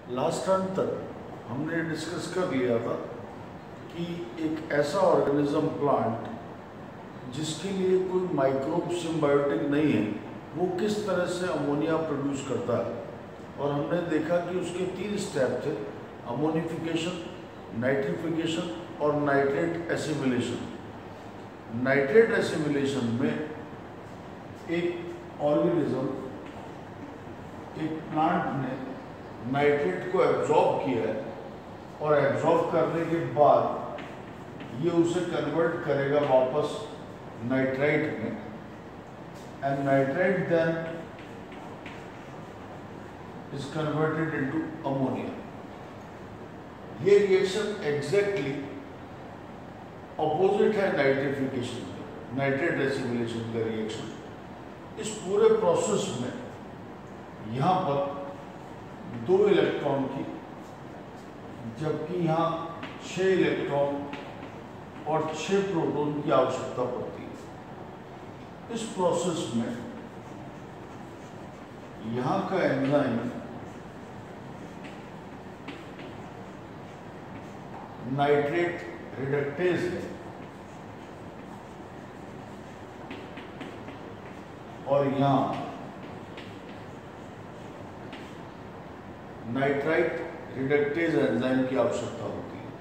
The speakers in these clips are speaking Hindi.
लास्ट टाइम तक हमने डिस्कस कर लिया था कि एक ऐसा ऑर्गेनिज्म प्लांट जिसके लिए कोई माइक्रोब सिम्बायोटिक नहीं है वो किस तरह से अमोनिया प्रोड्यूस करता है। और हमने देखा कि उसके 3 स्टेप थे: अमोनिफिकेशन, नाइट्रिफिकेशन और नाइट्रेट एसिमिलेशन। नाइट्रेट एसिमिलेशन में एक ऑर्गेनिज्म, एक प्लांट ने नाइट्रेट को एब्जॉर्ब किया है और एब्जॉर्ब करने के बाद ये उसे कन्वर्ट करेगा वापस नाइट्राइट में, and nitrite then is converted into ammonia. ये रिएक्शन एग्जैक्टली ऑपोजिट है नाइट्रिफिकेशन का, नाइट्रेट एसिमिलेशन का रिएक्शन। इस पूरे प्रोसेस में यहाँ पर 2 इलेक्ट्रॉन की, जबकि यहाँ 6 इलेक्ट्रॉन और 6 प्रोटॉन की आवश्यकता पड़ती है। इस प्रोसेस में यहाँ का एंजाइम नाइट्रेट रिडक्टेज है और यहाँ नाइट्राइट रिडक्टेज एंजाइम की आवश्यकता होती है।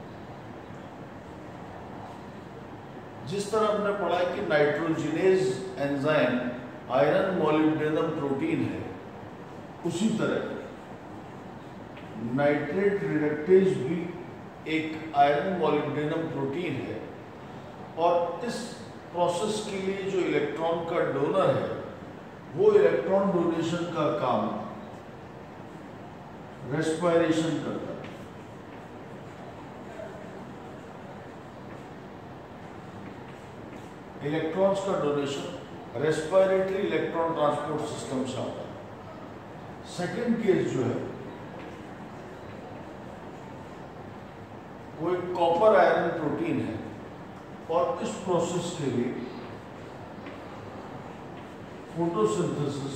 जिस तरह हमने पढ़ा है कि nitrogenase enzyme iron molybdenum protein है, उसी तरह नाइट्रेट रिडक्टेज भी एक आयरन मॉलिब्डेनम प्रोटीन है। और इस प्रोसेस के लिए जो इलेक्ट्रॉन का डोनर है वो इलेक्ट्रॉन डोनेशन का काम रेस्पिरेशन करता है। इलेक्ट्रॉन्स का donation respiratory electron transport system से आता है। सेकंड केस जो है वो एक कॉपर आयरन प्रोटीन है और इस प्रोसेस के लिए फोटोसिंथेसिस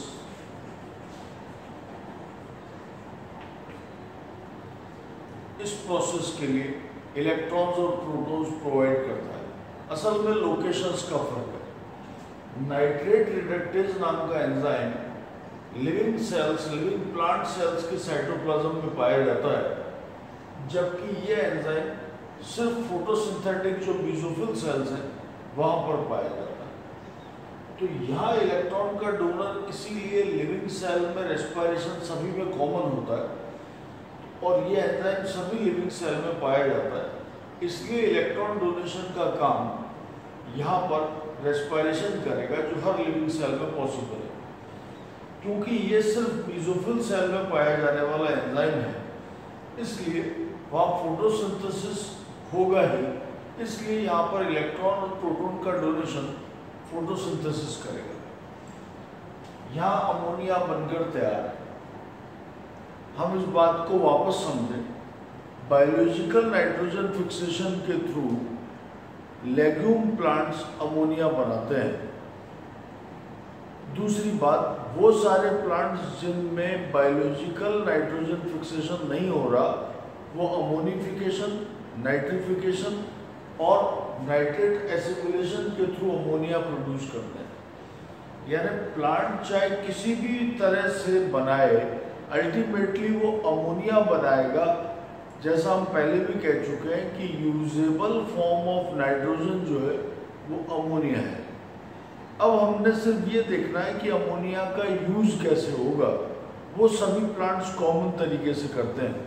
इस प्रोसेस के लिए इलेक्ट्रॉन्स और प्रोटॉन्स प्रोवाइड करता है। असल में लोकेशंस का फर्क है। नाइट्रेट रिडक्टेज नाम का enzyme living cells, living plant cells के साइटोप्लाज्म में पाया जाता है, जबकि ये एंजाइम सिर्फ फोटोसिंथेटिक जो बेसोफिल सेल्स हैं वहां पर पाया जाता है। तो यहाँ इलेक्ट्रॉन का डोनर इसीलिए लिविंग सेल में रेस्पिरेशन सभी में कॉमन होता है और ये एंजाइम सभी लिविंग सेल में पाया जाता है। इसलिए इलेक्ट्रॉन डोनेशन का काम यहाँ पर रेस्पिरेशन करेगा जो हर लिविंग सेल में पॉसिबल है। क्योंकि ये सिर्फ बेसोफिल सेल में पाया जाने वाला एंजाइम है, इसलिए वहाँ फोटोसिंथेसिस होगा ही। इसलिए यहाँ पर इलेक्ट्रॉन और प्रोटॉन का डोनेशन फोटोसिंथेसिस करेगा। यहाँ अमोनिया बनकर तैयार है। हम इस बात को वापस समझें। बायोलॉजिकल नाइट्रोजन फिक्सेशन के थ्रू लेग्यूम प्लांट्स अमोनिया बनाते हैं। दूसरी बात, वो सारे प्लांट्स जिनमें बायोलॉजिकल नाइट्रोजन फिक्सेशन नहीं हो रहा वो अमोनिफिकेशन, नाइट्रिफिकेशन और नाइट्रेट एसिमिलेशन के थ्रू अमोनिया प्रोड्यूस करते हैं। यानी प्लांट चाहे किसी भी तरह से बनाए, अल्टीमेटली वो अमोनिया बनाएगा। जैसा हम पहले भी कह चुके हैं कि यूजेबल फॉर्म ऑफ नाइट्रोजन जो है वो अमोनिया है। अब हमने सिर्फ ये देखना है कि अमोनिया का यूज कैसे होगा। वो सभी प्लांट्स कॉमन तरीके से करते हैं।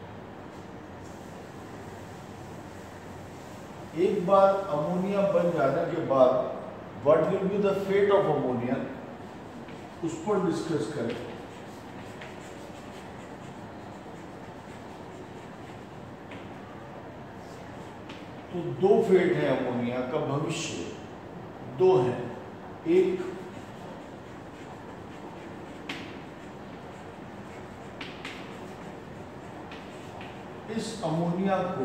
एक बार अमोनिया बन जाने के बाद what will be the fate of ammonia, उस पर डिस्कस करें। तो 2 फेट है अमोनिया का भविष्य, 2 है। एक, इस अमोनिया को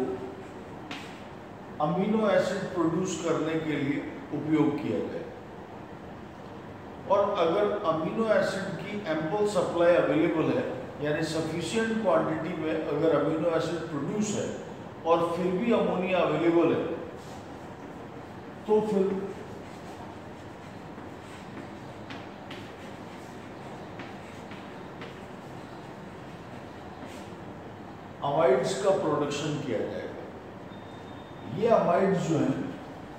अमीनो एसिड प्रोड्यूस करने के लिए उपयोग किया जाए और अगर अमीनो एसिड की एम्पल सप्लाई अवेलेबल है यानी सफिशिएंट क्वांटिटी में अगर अमीनो एसिड प्रोड्यूस है और फिर भी अमोनिया अवेलेबल है, तो फिर अमाइड्स का प्रोडक्शन किया जाएगा। ये अमाइड्स जो हैं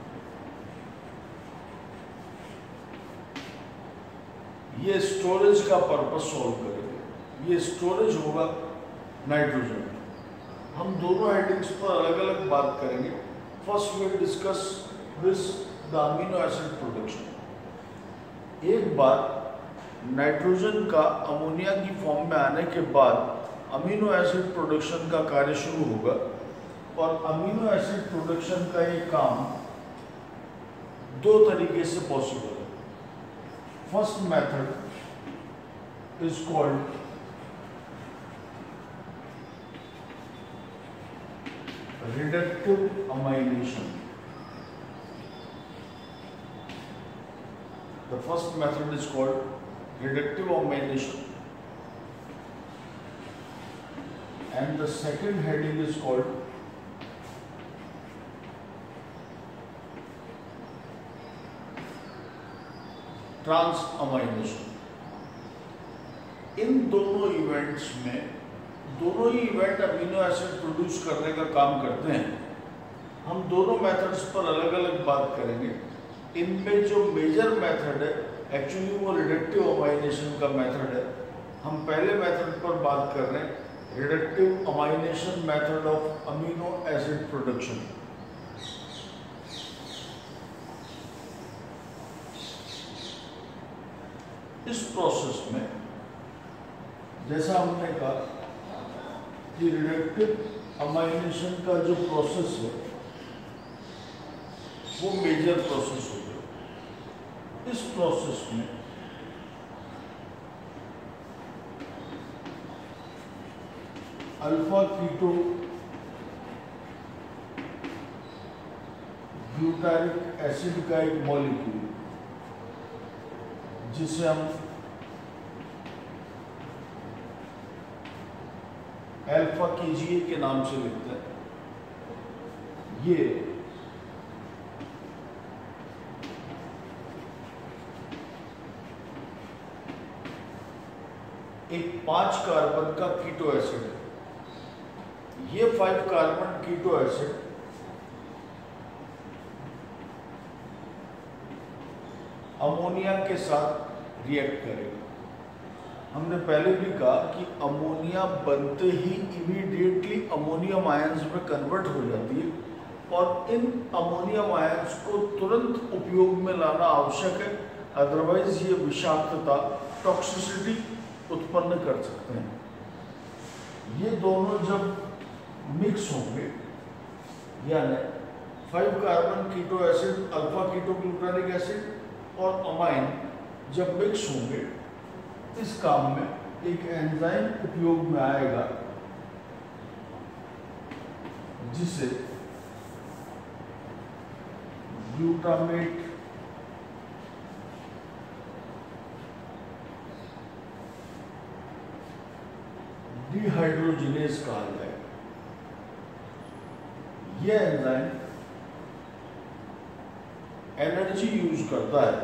ये स्टोरेज का पर्पस सॉल्व करेंगे। ये स्टोरेज होगा नाइट्रोजन। हम दोनों हेडिंग्स पर अलग अलग बात करेंगे। First we will discuss this the amino acid production. एक बार नाइट्रोजन का अमोनिया की फॉर्म में आने के बाद अमीनो एसिड प्रोडक्शन का कार्य शुरू होगा, और अमीनो एसिड प्रोडक्शन का ये काम दो तरीके से पॉसिबल है। First method is called reductive amylation. The first method is called reductive amylation, and the second heading is called transamination. इन दोनों इवेंट्स में दोनों ही इवेंट अमीनो एसिड प्रोड्यूस करने का काम करते हैं। हम दोनों मेथड्स पर अलग अलग बात करेंगे। इनमें जो मेजर मेथड है एक्चुअली वो रिडक्टिव अमाइनेशन का मेथड है। हम पहले मेथड पर बात कर रहे हैं, reductive amination method of amino acid production. इस प्रोसेस में जैसा हमने कहा कि रिडक्टिव अमाइनेशन का जो प्रोसेस है वो मेजर प्रोसेस हो गया। इस प्रोसेस में अल्फा कीटो ग्लूटारिक एसिड का एक मॉलिक्यूल जिसे हम अल्फा KGA के नाम से लिखते हैं, ये एक 5 कार्बन का कीटो एसिड है। ये 5 कार्बन कीटो एसिड अमोनिया के साथ रिएक्ट करेगा। हमने पहले भी कहा कि अमोनिया बनते ही इमीडिएटली अमोनियम आयंस में कन्वर्ट हो जाती है, और इन अमोनियम आयंस को तुरंत उपयोग में लाना आवश्यक है, अदरवाइज ये विषाक्तता टॉक्सिसिटी उत्पन्न कर सकते हैं। ये दोनों जब मिक्स होंगे, यानी 5 carbon keto acid, alpha keto glutaric acid और अमाइन जब मिक्स होंगे, इस काम में एक एंजाइम उपयोग में आएगा जिसे ग्लूटामेट डिहाइड्रोजिनेज कहा जाएगा। यह एंजाइम एनर्जी यूज करता है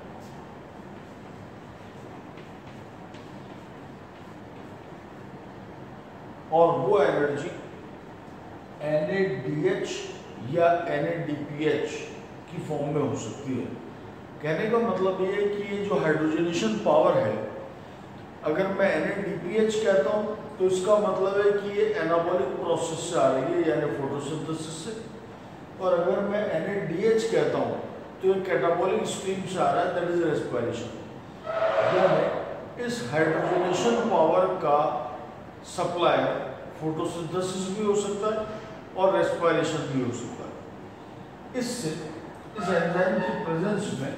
और वो एनर्जी NADH या NADPH की फॉर्म में हो सकती है। कहने का मतलब ये है कि ये जो हाइड्रोजनेशन पावर है, अगर मैं NADPH कहता हूँ तो इसका मतलब है कि ये एनाबॉलिक प्रोसेस से आ रही है, यानी फोटोसिंथेसिस से, और अगर मैं NADH कहता हूँ तो ये कैटाबॉलिक स्ट्रीम से आ रहा है, दैट इज रेस्पिरेशन। यानी इस हाइड्रोजनेशन पावर का सप्लाई फोटोसिंथेसिस भी हो सकता है और रेस्पिरेशन भी हो सकता है। इससे इस एंजाइम की प्रेजेंस में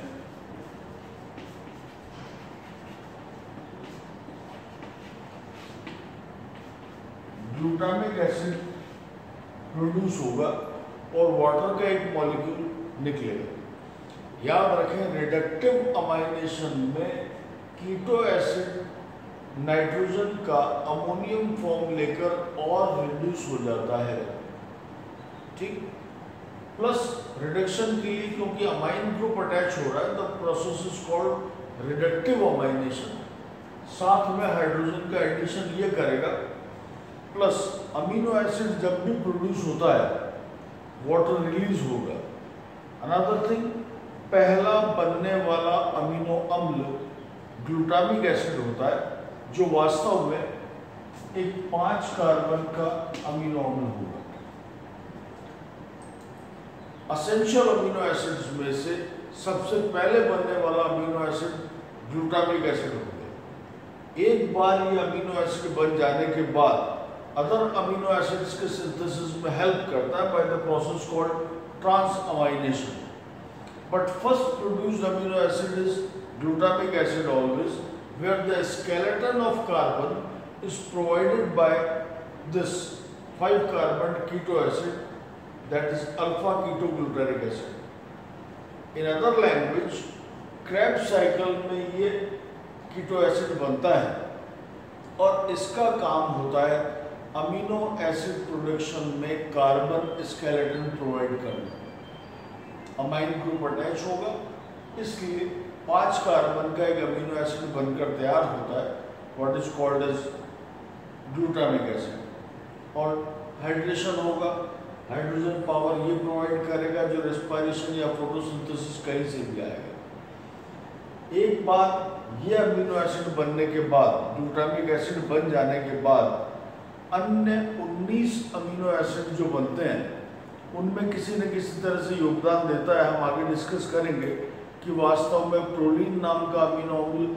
ग्लूटामिक एसिड प्रोड्यूस होगा और वाटर का एक मॉलिक्यूल निकलेगा। याद रखें, रिडक्टिव अमाइनेशन में कीटो एसिड नाइट्रोजन का अमोनियम फॉर्म लेकर और रिड्यूस हो जाता है, ठीक। प्लस रिडक्शन के लिए क्योंकि अमाइन ग्रुप अटैच हो रहा है, the process is called reductive amination. साथ में हाइड्रोजन का एडिशन ये करेगा, प्लस अमीनो एसिड जब भी प्रोड्यूस होता है वाटर रिलीज होगा। अनदर थिंग, पहला बनने वाला अमीनो अम्ल ग्लूटामिक एसिड होता है, जो वास्तव में एक 5 कार्बन का अमीनो अम्ल होगा। असेंशियल अमीनो एसिड्स में से सबसे पहले बनने वाला अमीनो एसिड ग्लूटामिक एसिड होगा। एक बार ये अमीनो एसिड बन जाने के बाद अदर अमीनो एसिड्स के सिंथेसिस में हेल्प करता है by the process called transamination. But first produced amino acid is glutamic acid always, where the skeleton of carbon is provided by this 5 carbon keto acid, that is alpha ketoglutaric acid. In other language, Krebs cycle में ये कीटो एसिड बनता है और इसका काम होता है अमीनो एसिड प्रोडक्शन में कार्बन स्केलेटन प्रोवाइड करना। अमाइन ग्रुप अटैच होगा, इसलिए 5 कार्बन का एक अमीनो एसिड बनकर तैयार होता है, what is called as glutamic acid. और हाइड्रेशन होगा, हाइड्रोजन पावर ये प्रोवाइड करेगा जो रेस्पिरेशन या फोटोसिंथेसिस कहीं से भी आएगा। एक बार ये अमीनो एसिड बनने के बाद, ग्लूटामिक एसिड बन जाने के बाद, अन्य 19 अमीनो एसिड जो बनते हैं उनमें किसी न किसी तरह से योगदान देता है। हम आगे डिस्कस करेंगे कि वास्तव में प्रोलीन नाम का अमीनो अम्ल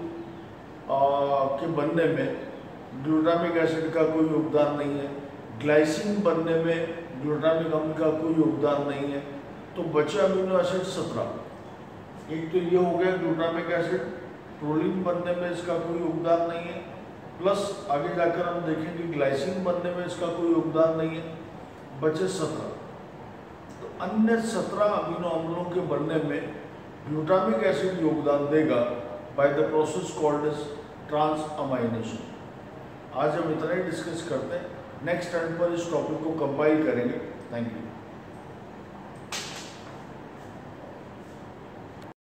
के बनने में ग्लूटामिक एसिड का कोई योगदान नहीं है, ग्लाइसिन बनने में ग्लूटामिक अम्ल का कोई योगदान नहीं है। तो बचे अमीनो एसिड 17। एक तो ये हो गया ग्लूटामिक एसिड, प्रोलीन बनने में इसका कोई योगदान नहीं है, प्लस आगे जाकर हम देखेंगे ग्लाइसिन बनने में इसका कोई योगदान नहीं है, बचे 17। तो अन्य 17 अमीनो अम्लों के बनने में ग्लूटामिक एसिड योगदान देगा by the process called as transamination. आज हम इतना ही डिस्कस करते हैं, नेक्स्ट टाइम पर इस टॉपिक को कंपाइल करेंगे। Thank you.